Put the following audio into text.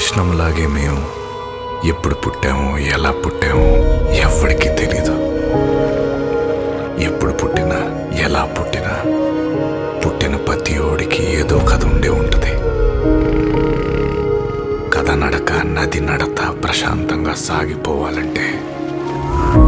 కృష్ణంలాగే మేము ఎప్పుడు పుట్టామో ఎలా పుట్టామో ఎవ్వడికి తెలీదు. ఎప్పుడు పుట్టినా ఎలా పుట్టినా పుట్టిన ప్రతి ఓడికి ఏదో కథ ఉండే ఉంటుంది. కథ నడక నది నడత ప్రశాంతంగా సాగిపోవాలంటే